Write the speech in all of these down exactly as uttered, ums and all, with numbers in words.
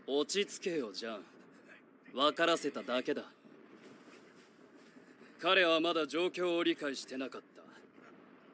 落ち着けよ、ジャン。分からせただけだ。彼はまだ状況を理解してなかった。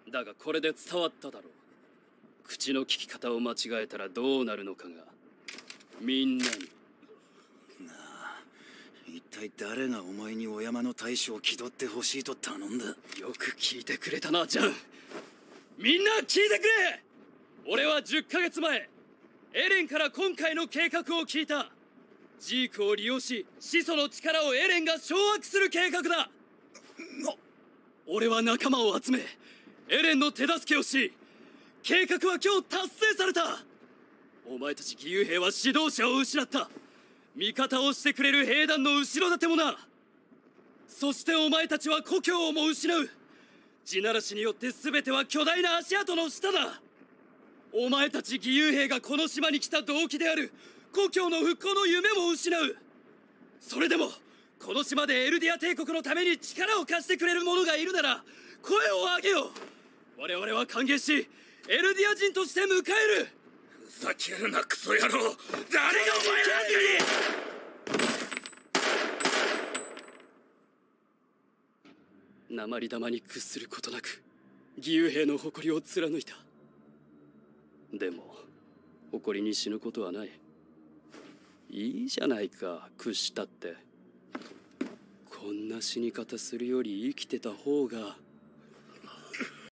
だがこれで伝わっただろう。口の利き方を間違えたらどうなるのかがみんなに。 なあ、一体誰がお前にお山の大将を気取ってほしいと頼んだ？ よく聞いてくれたな、ジャン。みんな聞いてくれ。俺はじゅっかげつまえエレンから今回の計画を聞いた。ジークを利用し始祖の力をエレンが掌握する計画だ。俺は仲間を集めエレンの手助けをし、計画は今日達成された。お前たち義勇兵は指導者を失った。味方をしてくれる兵団の後ろ盾もな。そしてお前たちは故郷をも失う。地ならしによって全ては巨大な足跡の下だ。お前たち義勇兵がこの島に来た動機である故郷の復興の夢も失う。それでもこの島でエルディア帝国のために力を貸してくれる者がいるなら声を上げよ。我々は歓迎しエルディア人として迎える。 ふざけるなクソ野郎。誰がお前なんだ。鉛玉に屈することなく義勇兵の誇りを貫いた。でも誇りに死ぬことはない。いいじゃないか、屈したって。こんな死に方するより生きてた方が